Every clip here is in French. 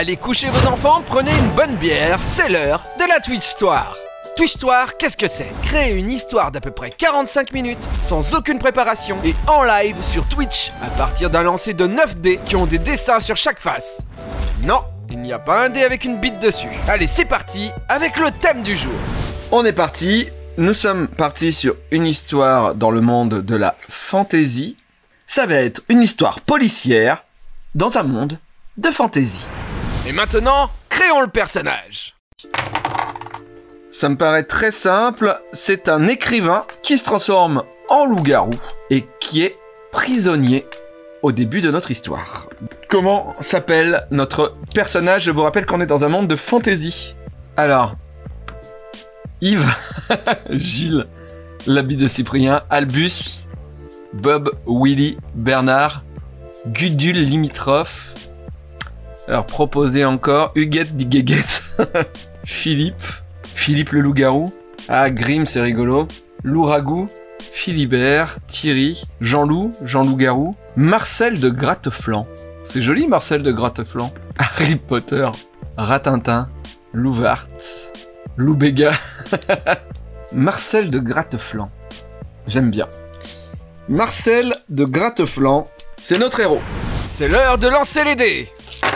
Allez coucher vos enfants, prenez une bonne bière, c'est l'heure de la Twitchtoire. Twitchtoire, qu'est-ce que c'est? Créer une histoire d'à peu près 45 minutes, sans aucune préparation, et en live sur Twitch, à partir d'un lancer de 9 dés qui ont des dessins sur chaque face. Non, il n'y a pas un dé avec une bite dessus. Allez, c'est parti, avec le thème du jour. On est parti, nous sommes partis sur une histoire dans le monde de la fantasy. Ça va être une histoire policière dans un monde de fantasy. Et maintenant, créons le personnage. Ça me paraît très simple, c'est un écrivain qui se transforme en loup-garou et qui est prisonnier au début de notre histoire. Comment s'appelle notre personnage? Je vous rappelle qu'on est dans un monde de fantasy. Alors, Yves, Gilles, l'habit de Cyprien, Albus, Bob, Willy, Bernard, Gudule limitrophe. Alors, proposez encore Huguette dit Guéguette, Philippe le loup-garou. Ah, Grim, c'est rigolo. Louragou, Philibert, Thierry, Jean-Loup-garou. Marcel de Gratteflanc. C'est joli, Marcel de Gratteflanc. Harry Potter, Ratintin, Louvart, Loubéga. Marcel de Gratteflanc. J'aime bien. Marcel de Gratteflanc, c'est notre héros. C'est l'heure de lancer les dés.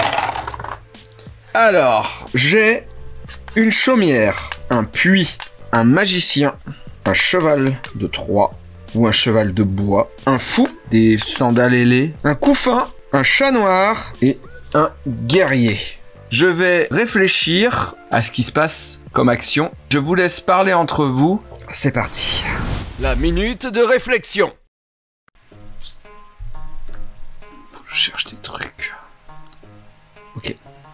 Alors, j'ai une chaumière, un puits, un magicien, un cheval de Troie ou un cheval de bois, un fou, des sandales ailées, un couffin, un chat noir et un guerrier. Je vais réfléchir à ce qui se passe comme action. Je vous laisse parler entre vous. C'est parti. La minute de réflexion. Je cherche des trucs. Ok.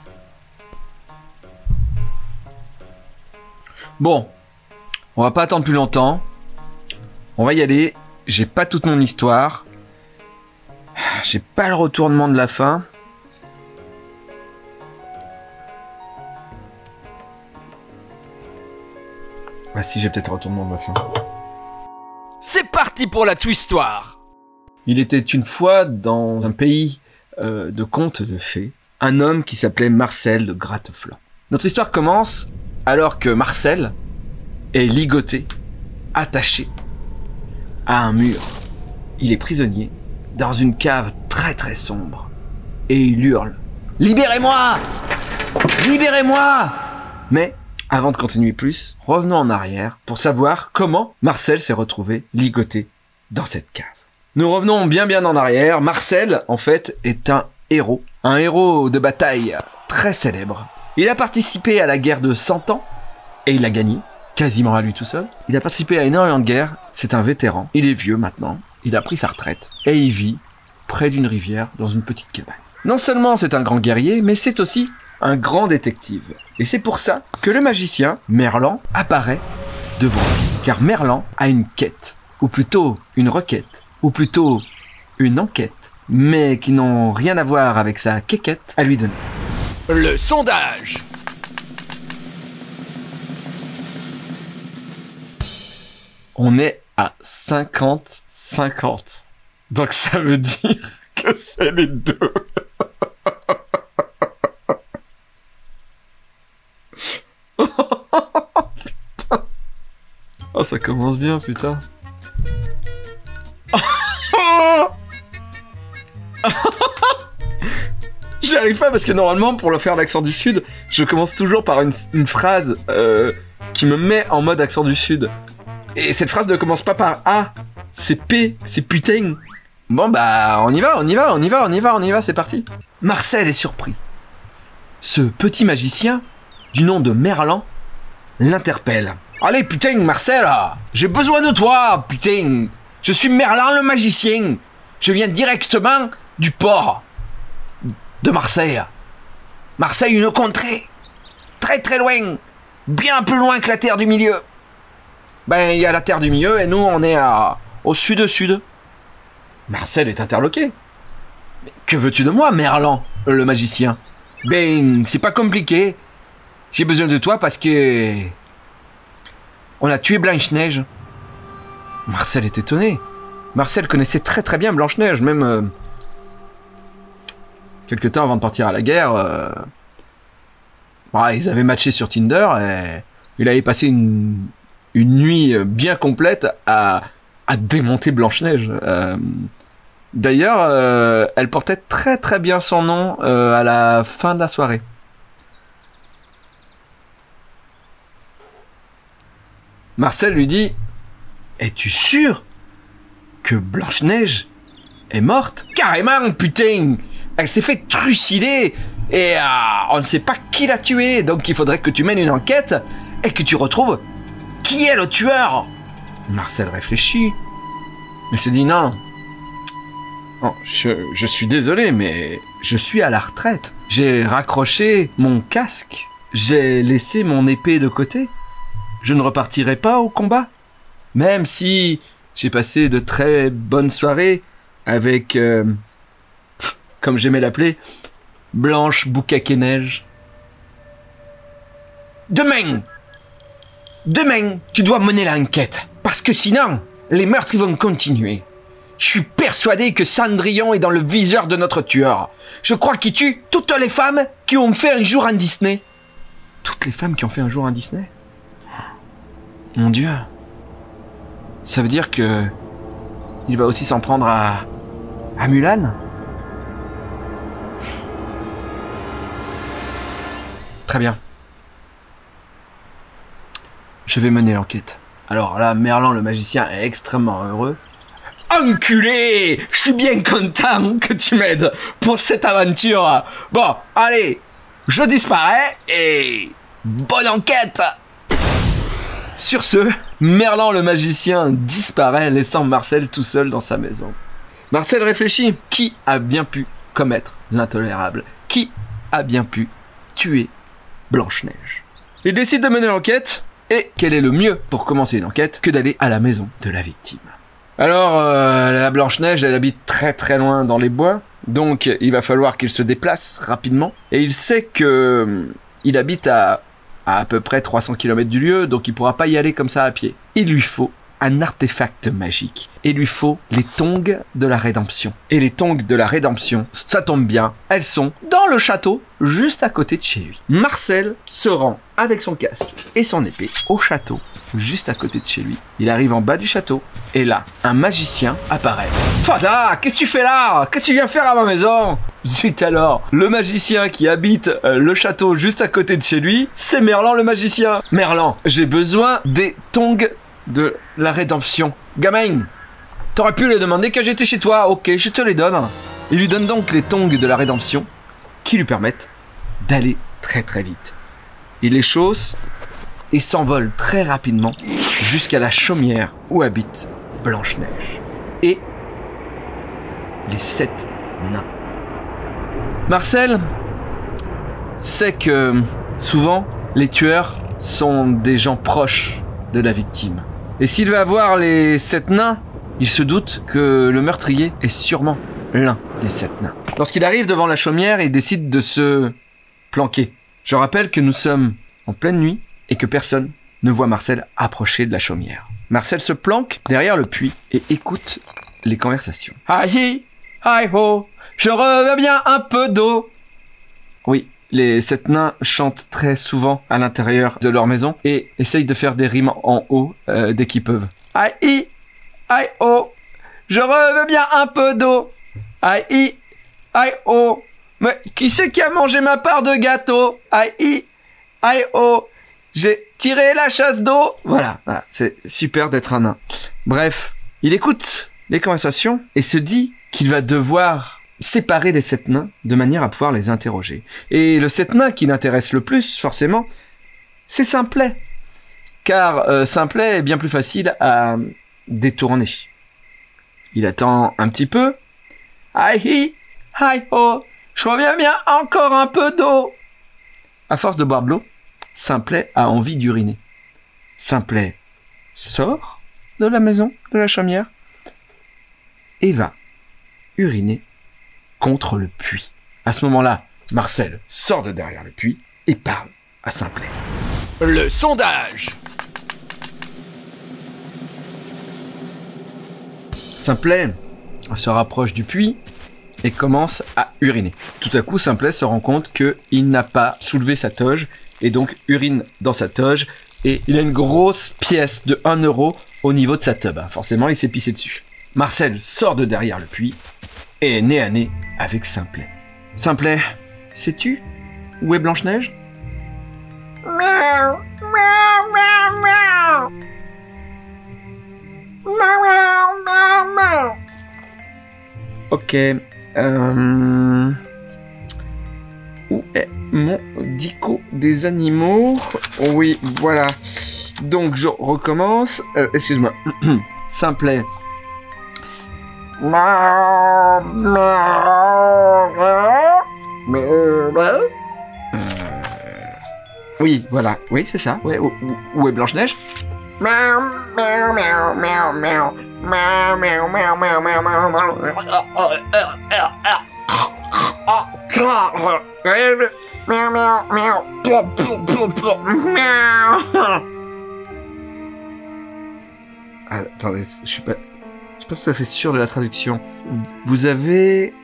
Bon, on va pas attendre plus longtemps. On va y aller. J'ai pas toute mon histoire. J'ai pas le retournement de la fin. Ah si, j'ai peut-être le retournement de la fin. C'est parti pour la Twitchtoire. Il était une fois dans un pays de contes de fées, un homme qui s'appelait Marcel de Gratteflanc. Notre histoire commence alors que Marcel est ligoté, attaché à un mur. Il est prisonnier dans une cave très très sombre et il hurle « Libérez-moi! Libérez-moi !» Mais avant de continuer plus, revenons en arrière pour savoir comment Marcel s'est retrouvé ligoté dans cette cave. Nous revenons bien en arrière. Marcel, en fait, est un héros de bataille très célèbre. Il a participé à la guerre de 100 ans et il l'a gagné, quasiment à lui tout seul. Il a participé à énormément de guerres, c'est un vétéran. Il est vieux maintenant, il a pris sa retraite et il vit près d'une rivière dans une petite cabane. Non seulement c'est un grand guerrier, mais c'est aussi un grand détective. Et c'est pour ça que le magicien, Merlan, apparaît devant lui. Car Merlan a une quête, ou plutôt une requête, ou plutôt une enquête, mais qui n'ont rien à voir avec sa quéquette à lui donner. Le sondage. On est à 50-50. Donc ça veut dire que c'est les deux. Putain. Oh, ça commence bien, putain. J'y arrive pas parce que normalement, pour le faire l'accent du Sud, je commence toujours par une phrase qui me met en mode accent du Sud. Et cette phrase ne commence pas par A, c'est P, c'est putain. Bon bah, on y va, c'est parti. Marcel est surpris. Ce petit magicien, du nom de Merlan, l'interpelle. Allez putain, Marcel, j'ai besoin de toi, putain. Je suis Merlan le magicien. Je viens directement du port de Marseille. Marseille, une contrée. Très très loin. Bien plus loin que la Terre du Milieu. Ben, il y a la Terre du Milieu et nous, on est au sud-sud. Marcel est interloqué. Mais que veux-tu de moi, Merlan, le magicien? Ben, c'est pas compliqué. J'ai besoin de toi parce que... on a tué Blanche-Neige. Marcel est étonné. Marcel connaissait très très bien Blanche-Neige, même... quelque temps avant de partir à la guerre, Ouais, ils avaient matché sur Tinder et il avait passé une nuit bien complète à démonter Blanche-Neige. D'ailleurs, elle portait très très bien son nom à la fin de la soirée. Marcel lui dit: es-tu sûr que Blanche-Neige est morte? Carrément, putain! Elle s'est fait trucider et on ne sait pas qui l'a tuée, donc il faudrait que tu mènes une enquête et que tu retrouves qui est le tueur. Marcel réfléchit, mais se dit: non, je suis désolé, mais je suis à la retraite. J'ai raccroché mon casque, j'ai laissé mon épée de côté. Je ne repartirai pas au combat, même si j'ai passé de très bonnes soirées avec, comme j'aimais l'appeler, Blanche Boucaquet-Neige. Demain, tu dois mener l'enquête, parce que sinon, les meurtres vont continuer. Je suis persuadé que Cendrillon est dans le viseur de notre tueur. Je crois qu'il tue toutes les femmes qui ont fait un jour en Disney. Toutes les femmes qui ont fait un jour en Disney? Mon Dieu. Ça veut dire que il va aussi s'en prendre à Mulan? Très bien. Je vais mener l'enquête. Alors là, Merlin le magicien est extrêmement heureux. Enculé! Je suis bien content que tu m'aides pour cette aventure. Bon, allez, je disparais et bonne enquête! Sur ce, Merlin le magicien disparaît, laissant Marcel tout seul dans sa maison. Marcel réfléchit. Qui a bien pu commettre l'intolérable? Qui a bien pu tuer Blanche-Neige? Il décide de mener l'enquête, et quel est le mieux pour commencer une enquête que d'aller à la maison de la victime? Alors, la Blanche-Neige, elle habite très très loin dans les bois, donc il va falloir qu'il se déplace rapidement, et il sait que il habite à peu près 300 km du lieu, donc il pourra pas y aller comme ça à pied. Il lui faut un artefact magique. Il lui faut les tongs de la rédemption. Et les tongs de la rédemption, ça tombe bien, elles sont dans le château, juste à côté de chez lui. Marcel se rend avec son casque et son épée au château, juste à côté de chez lui. Il arrive en bas du château, et là, un magicien apparaît. Fada, qu'est-ce que tu fais là? Qu'est-ce que tu viens faire à ma maison? Zut alors, le magicien qui habite le château juste à côté de chez lui, c'est Merlin le magicien. Merlin, j'ai besoin des tongs de la rédemption. Gamin, t'aurais pu les demander quand j'étais chez toi. Ok, je te les donne. Il lui donne donc les tongs de la rédemption qui lui permettent d'aller très très vite. Il les chausse et s'envole très rapidement jusqu'à la chaumière où habite Blanche-Neige et les 7 nains. Marcel sait que souvent les tueurs sont des gens proches de la victime. Et s'il va voir les 7 nains, il se doute que le meurtrier est sûrement l'un des 7 nains. Lorsqu'il arrive devant la chaumière, il décide de se planquer. Je rappelle que nous sommes en pleine nuit et que personne ne voit Marcel approcher de la chaumière. Marcel se planque derrière le puits et écoute les conversations. Aïe, aïe ho, je reviens bien un peu d'eau. Oui, les 7 nains chantent très souvent à l'intérieur de leur maison et essayent de faire des rimes en haut dès qu'ils peuvent. Aïe, aïe oh, je reviens bien un peu d'eau. Aïe, aïe oh, mais qui c'est qui a mangé ma part de gâteau? Aïe, aïe oh, j'ai tiré la chasse d'eau. Voilà, c'est super d'être un nain. Bref, il écoute les conversations et se dit qu'il va devoir séparer les 7 nains de manière à pouvoir les interroger. Et le 7 nains qui l'intéresse le plus, forcément, c'est Simplet. Car Simplet est bien plus facile à détourner. Il attend un petit peu. Aïe, aïe, oh, je reviens bien encore un peu d'eau. À force de boire de l'eau, Simplet a envie d'uriner. Simplet sort de la maison, de la chaumière, et va uriner contre le puits. À ce moment-là, Marcel sort de derrière le puits et parle à Simplet. Le sondage. Simplet se rapproche du puits et commence à uriner. Tout à coup, Simplet se rend compte qu'il n'a pas soulevé sa toge et donc urine dans sa toge, et il a une grosse pièce de 1 euro au niveau de sa tub. Forcément, il s'est pissé dessus. Marcel sort de derrière le puits et est nez à nez avec Simplet. Simplet, sais-tu où est Blanche-Neige? Miaou, miaou, miaou, miaou. Miaou, miaou, miaou. Ok. Où est mon dico des animaux? Oui, voilà. Donc, je recommence. Excuse-moi. Simplet. Miaou, miaou, miaou, miaou. Oui, voilà. Oui, c'est ça. Ouais, où est Blanche-Neige? Miaou, miaou, miaou, miaou, miaou. Miaou, miaou, miaou, miaou, miaou, miaou, miaou, miaou, miaou. Plop, plop, plop, plop. Miaou. Ah, attendez, je suis pas tout à fait sûr de la traduction. Vous avez...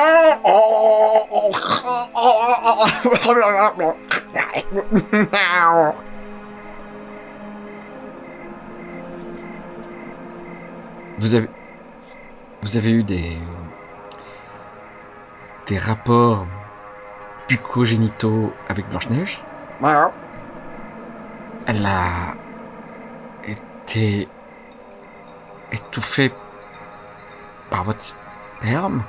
Vous avez eu des rapports bucco-génitaux avec Blanche-Neige? Elle a été étouffée par votre sperme?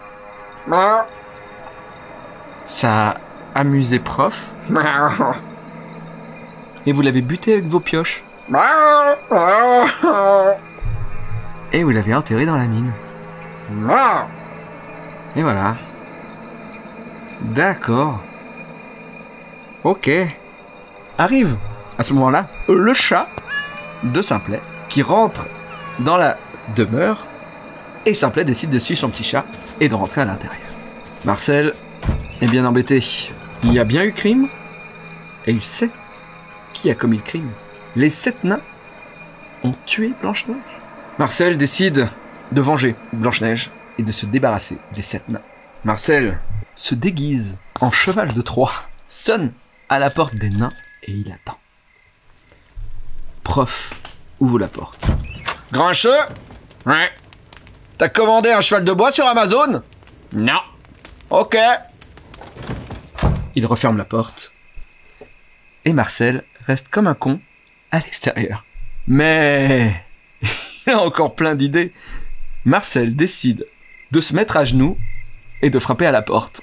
Ça a amusé prof? Et vous l'avez buté avec vos pioches? Et vous l'avez enterré dans la mine? Et voilà. D'accord. Ok. Arrive, à ce moment-là, le chat de Simplet, qui rentre dans la demeure, et Simplet décide de suivre son petit chat et de rentrer à l'intérieur. Marcel est bien embêté. Il y a bien eu crime, et il sait qui a commis le crime. Les 7 nains ont tué Blanche-Neige. Marcel décide de venger Blanche-Neige et de se débarrasser des 7 nains. Marcel se déguise en cheval de Troie, sonne à la porte des nains et il attend. Prof ouvre la porte. Grincheux? Ouais. T'as commandé un cheval de bois sur Amazon? Non. Ok. Il referme la porte. Et Marcel reste comme un con à l'extérieur. Mais il a encore plein d'idées. Marcel décide de se mettre à genoux et de frapper à la porte.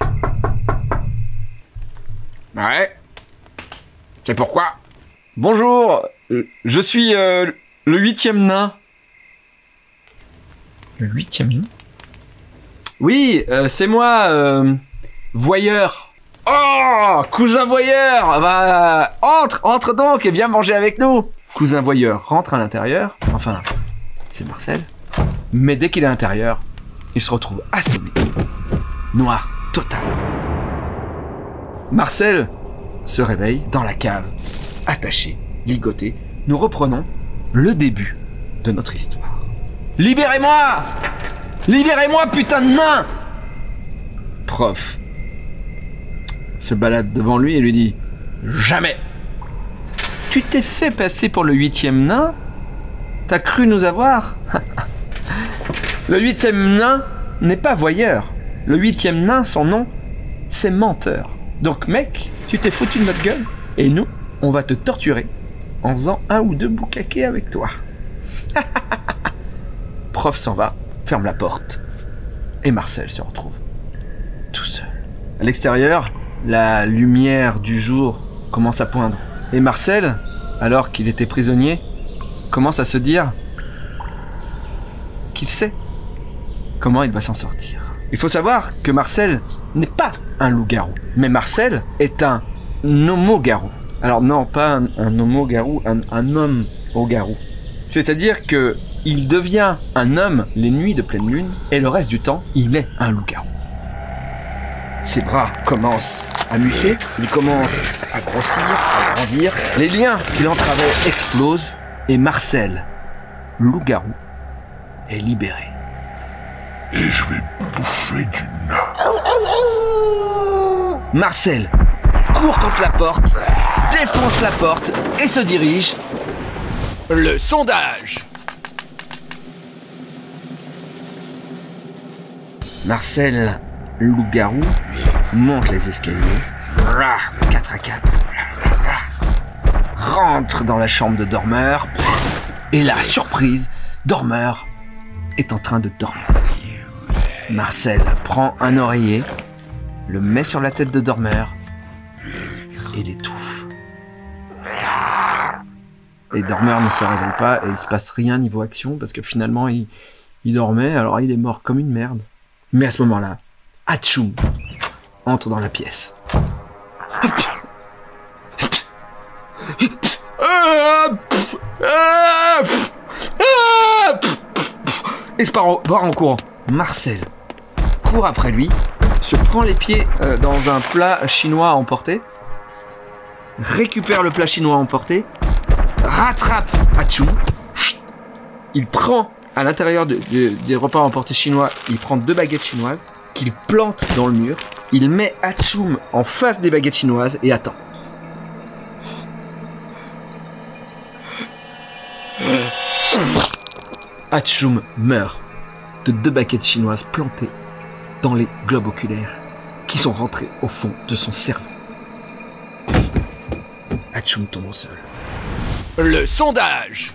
Ouais. C'est pourquoi? Bonjour, je suis le 8e nain. Le 8e nain? Oui, c'est moi, voyeur. Oh, cousin voyeur, bah, entre donc et viens manger avec nous. Cousin voyeur rentre à l'intérieur, enfin, c'est Marcel. Mais dès qu'il est à l'intérieur, il se retrouve assommé. Noir total. Marcel se réveille dans la cave, attaché, ligoté. Nous reprenons le début de notre histoire. Libérez-moi! Libérez-moi, putain de nain! Prof se balade devant lui et lui dit: jamais! Tu t'es fait passer pour le 8e nain? T'as cru nous avoir? Le 8e nain n'est pas voyeur. Le 8e nain, son nom, c'est menteur. Donc mec, tu t'es foutu de notre gueule et nous, on va te torturer en faisant 1 ou 2 boucaquets avec toi. Prof s'en va, ferme la porte et Marcel se retrouve tout seul. À l'extérieur, la lumière du jour commence à poindre. Et Marcel, alors qu'il était prisonnier, commence à se dire qu'il sait comment il va s'en sortir. Il faut savoir que Marcel n'est pas un loup-garou, mais Marcel est un homo-garou. Alors non, pas un homo-garou, un homme au garou. C'est-à-dire que il devient un homme les nuits de pleine lune, et le reste du temps, il est un loup-garou. Ses bras commencent à muter, il commence à grossir, à grandir, les liens qui l'entravaient explosent, et Marcel, loup-garou, est libéré. Et je vais bouffer du nain. Marcel court contre la porte, défonce la porte et se dirige. Le sondage. Marcel, loup-garou, monte les escaliers, 4 à 4, rentre dans la chambre de Dormeur, et la surprise, Dormeur est en train de dormir. Marcel prend un oreiller, le met sur la tête de Dormeur et l'étouffe. Et Dormeur ne se réveille pas et il se passe rien niveau action parce que finalement il dormait, alors il est mort comme une merde. Mais à ce moment-là, Atchoum entre dans la pièce. Et se barre en courant. Marcel court après lui, se prend les pieds dans un plat chinois à emporter, récupère le plat chinois à emporter, rattrape Atchoum, il prend à l'intérieur des repas à emporter chinois, il prend 2 baguettes chinoises qu'il plante dans le mur, il met Atchoum en face des baguettes chinoises et attend. Atchoum meurt de 2 baguettes chinoises plantées dans les globes oculaires qui sont rentrés au fond de son cerveau. Atchoum tombe au sol. Le sondage.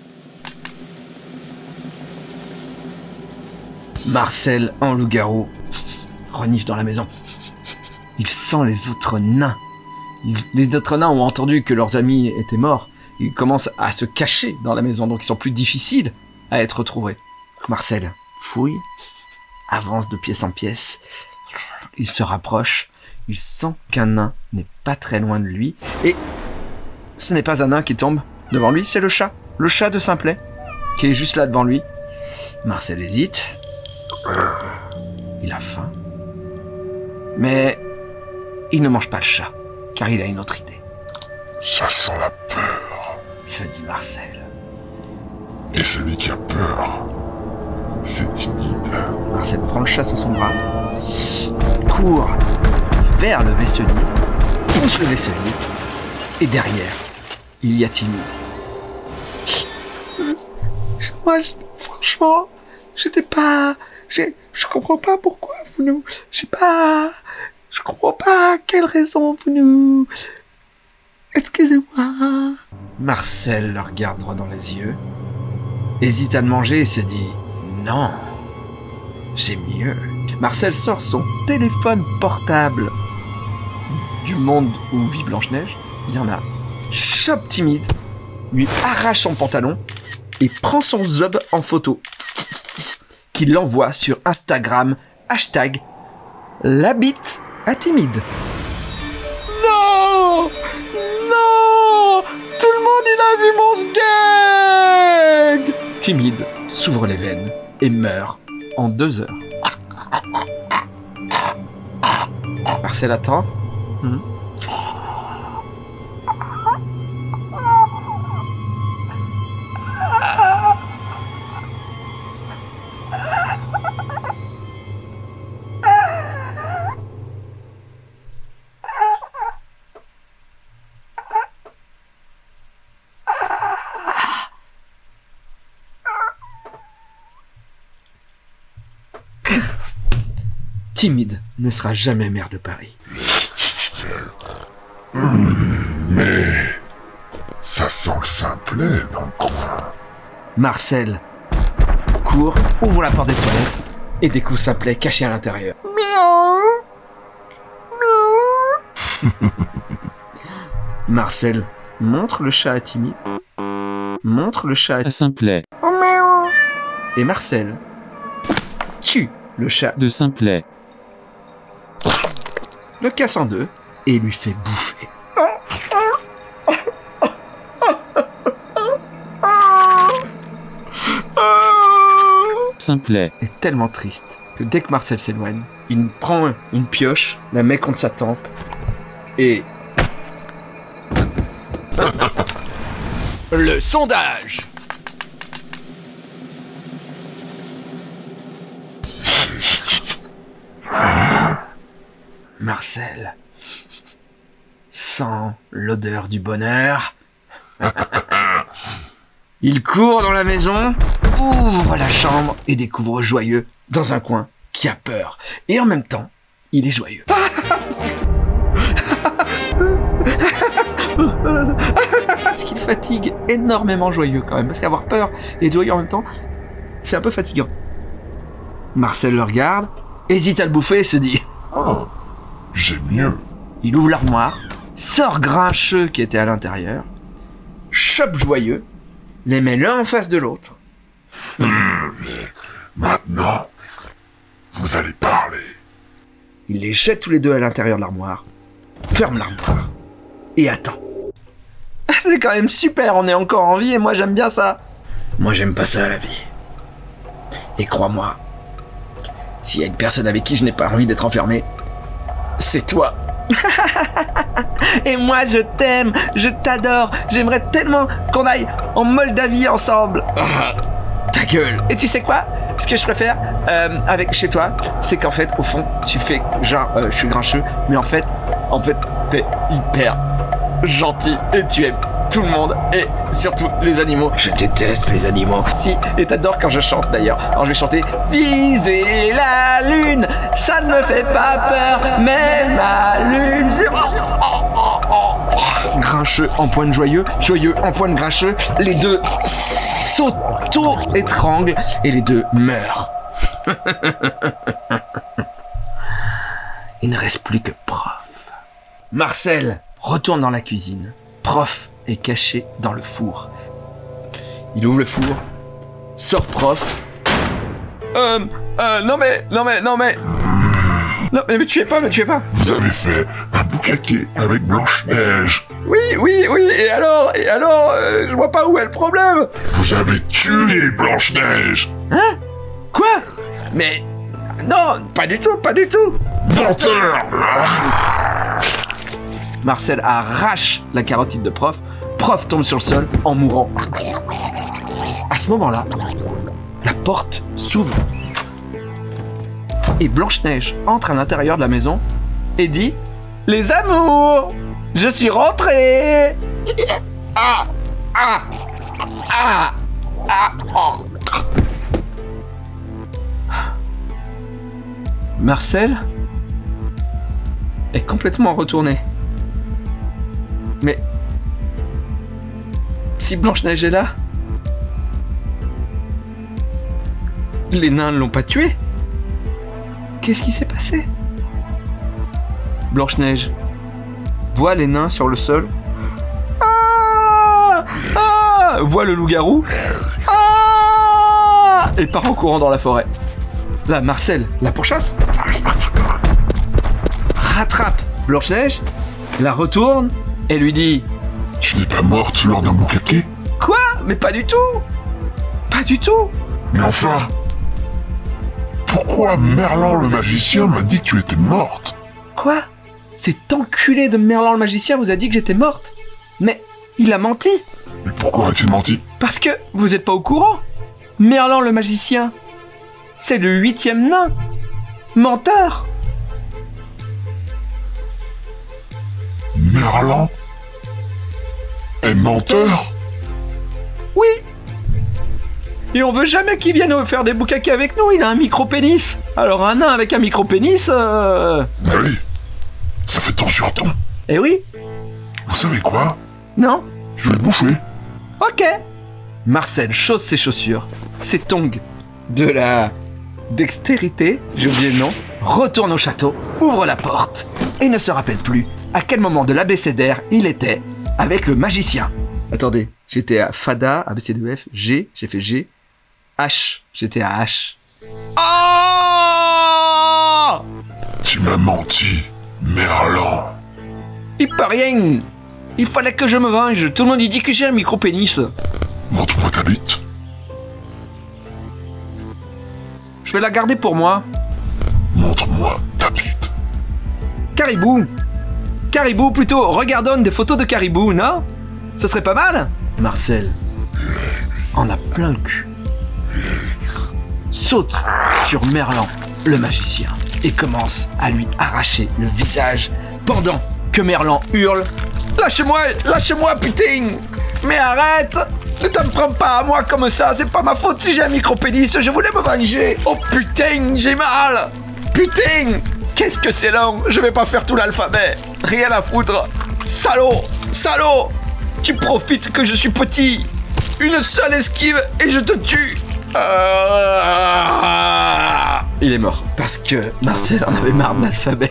Marcel, en loup-garou, renifle dans la maison. Il sent les autres nains. Les autres nains ont entendu que leurs amis étaient morts. Ils commencent à se cacher dans la maison, donc ils sont plus difficiles à être retrouvés. Marcel fouille, avance de pièce en pièce. Il se rapproche. Il sent qu'un nain n'est pas très loin de lui. Et ce n'est pas un nain qui tombe devant lui, c'est le chat de Simplet, qui est juste là devant lui. Marcel hésite. Il a faim. Mais il ne mange pas le chat, car il a une autre idée. Ça sent la peur. Se dit Marcel. Et celui qui a peur, c'est timide. Marcel prend le chat sous son bras, court vers le vaisselier, touche le vaisselier, et derrière, il y a Timide. Moi, franchement, j'étais pas... Je comprends pas pourquoi vous nous... Je comprends pas quelle raison vous nous... Excusez-moi. Marcel le regarde droit dans les yeux, hésite à le manger et se dit « Non, j'ai mieux ». Marcel sort son téléphone portable du monde où vit Blanche-Neige. Il y en a. Chope Timide, lui arrache son pantalon et prend son zob en photo qu'il l'envoie sur Instagram, hashtag la bite à Timide. Non! Non! Tout le monde, il a vu mon sgeg! Timide s'ouvre les veines et meurt en 2 heures. Marcel attend. Timide ne sera jamais maire de Paris. Mais ça sent le Simplet dans le coin. Marcel court, ouvre la porte des toilettes et découvre Simplet caché à l'intérieur. Miaou! Miaou! Marcel montre le chat à Timide, montre le chat à Simplet, Oh, miaou! et Marcel tue le chat, de Simplet, le casse en 2 et lui fait bouffer. Simplet, Est tellement triste que dès que Marcel s'éloigne, il prend une pioche, la met contre sa tempe et Le sondage. Marcel sent l'odeur du bonheur. Il court dans la maison, ouvre la chambre et découvre Joyeux dans un coin qui a peur. Et en même temps, il est joyeux. Ce qui le fatigue énormément Joyeux quand même, parce qu'avoir peur et joyeux en même temps, c'est un peu fatigant. Marcel le regarde, hésite à le bouffer et se dit « Oh, j'ai mieux. » Il ouvre l'armoire, sort Grincheux qui était à l'intérieur, chope Joyeux, les met l'un en face de l'autre. Maintenant, vous allez parler. Il les jette tous les deux à l'intérieur de l'armoire, ferme l'armoire et attend. C'est quand même super, on est encore en vie et moi j'aime bien ça. Moi j'aime pas ça la vie. Et crois-moi, s'il y a une personne avec qui je n'ai pas envie d'être enfermé, c'est toi. Et moi je t'aime, je t'adore, j'aimerais tellement qu'on aille en Moldavie ensemble. Ta gueule. Et tu sais quoi? Ce que je préfère avec chez toi, c'est qu'en fait, au fond, tu fais genre je suis grincheux, mais en fait, t'es hyper gentil et tu aimes tout le monde et surtout les animaux. Je déteste les animaux. Si, et t'adores quand je chante d'ailleurs. Alors je vais chanter Viser la lune, ça ne me fait pas peur, mais ma lune. Grincheux en pointe Joyeux, Joyeux en pointe Grincheux, les deux s'auto-étranglent et les deux meurent. Il ne reste plus que Prof. Marcel retourne dans la cuisine. Prof est caché dans le four. Il ouvre le four, sort Prof. Non mais, tuez pas. Vous avez fait un boucaquet avec Blanche-Neige. Oui, et alors, je vois pas où est le problème. Vous avez tué Blanche-Neige. Hein? Quoi? Mais, non, pas du tout. Menteur. Marcel arrache la carotide de Prof. Prof tombe sur le sol en mourant. À ce moment-là, la porte s'ouvre. Et Blanche-Neige entre à l'intérieur de la maison et dit « Les amours, je suis rentrée !» Marcel est complètement retourné. Mais si Blanche-Neige est là, les nains ne l'ont pas tué. Qu'est-ce qui s'est passé? Blanche-Neige voit les nains sur le sol. Voit le loup-garou. Et part en courant dans la forêt. Là, Marcel la pourchasse. Rattrape Blanche-Neige, la retourne et lui dit « Tu n'es pas morte lors d'un boucaquet? Quoi? Mais pas du tout! Pas du tout! Mais enfin, pourquoi Merlan le magicien m'a dit que tu étais morte? Quoi? Cet enculé de Merlan le magicien vous a dit que j'étais morte? Mais il a menti! Mais pourquoi a-t-il menti? Parce que vous êtes pas au courant! Merlan le magicien, c'est le 8e nain! Menteur! Merlan est menteur? Oui! Et on veut jamais qu'il vienne faire des boucaquets avec nous, il a un micro-pénis! Alors un nain avec un micro-pénis, Bah oui, ça fait temps sur temps. Eh oui! Vous savez quoi? Non? Je vais le bouffer. Ok! Marcel chausse ses chaussures, ses tongs de la dextérité, j'ai oublié le nom, retourne au château, ouvre la porte et ne se rappelle plus à quel moment de l'abécédaire il était avec le magicien. Attendez, j'étais à Fada, ABCDEF, G, j'ai fait G, H, j'étais à H. Oh! Tu m'as menti, Merlan. Il peut rien! Il fallait que je me venge, tout le monde y dit que j'ai un micro-pénis. Montre-moi ta bite. Je vais la garder pour moi. Montre-moi ta bite. Caribou! Caribou, plutôt, regardons des photos de caribou, non? Ça serait pas mal? Marcel en a plein le cul. Saute sur Merlan, le magicien, et commence à lui arracher le visage pendant que Merlan hurle Lâchez-moi, putain. Mais arrête. Ne t'en prends pas à moi comme ça, c'est pas ma faute si j'ai un micro-pénis, je voulais me venger. Oh putain, j'ai mal. Putain, qu'est-ce que c'est long, je vais pas faire tout l'alphabet. Rien à foutre. Salaud, tu profites que je suis petit. Une seule esquive et je te tue. Il est mort. Parce que Marcel en avait marre de l'alphabet.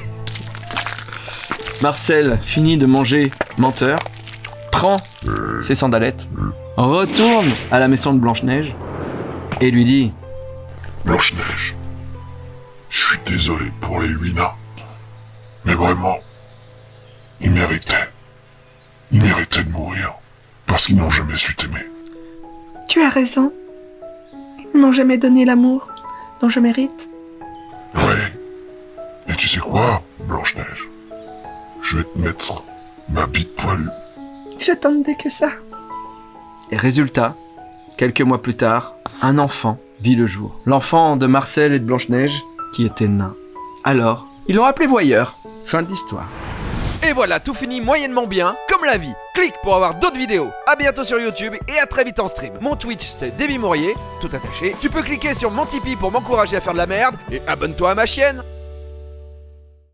Marcel finit de manger menteur, prend ses sandalettes, retourne à la maison de Blanche-Neige et lui dit: Blanche-Neige, je suis désolé pour les 8 nains. Mais vraiment, ils méritaient de mourir. Parce qu'ils n'ont jamais su t'aimer. Tu as raison. Ils ne m'ont jamais donné l'amour dont je mérite. Ouais. Et tu sais quoi, Blanche-Neige? Je vais te mettre ma bite poilue. J'attendais que ça. Et résultat, quelques mois plus tard, un enfant vit le jour. L'enfant de Marcel et de Blanche-Neige qui était nain. Alors, ils l'ont appelé voyeur. Fin de l'histoire. Et voilà, tout finit moyennement bien, comme la vie. Clique pour avoir d'autres vidéos. À bientôt sur YouTube et à très vite en stream. Mon Twitch, c'est Davy Mourier, tout attaché. Tu peux cliquer sur mon Tipeee pour m'encourager à faire de la merde. Et abonne-toi à ma chaîne.